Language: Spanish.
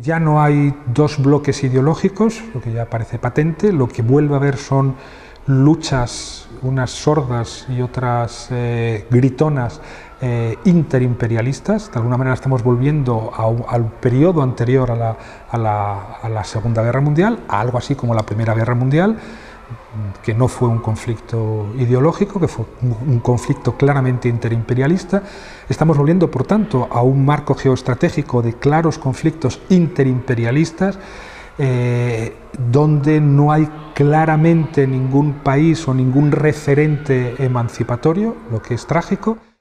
Ya no hay dos bloques ideológicos, lo que ya parece patente, lo que vuelve a haber son luchas, unas sordas y otras gritonas interimperialistas. De alguna manera estamos volviendo al periodo anterior a la Segunda Guerra Mundial, a algo así como la Primera Guerra Mundial, que no fue un conflicto ideológico, que fue un conflicto claramente interimperialista. Estamos volviendo, por tanto, a un marco geoestratégico de claros conflictos interimperialistas, donde no hay claramente ningún país o ningún referente emancipatorio, lo que es trágico.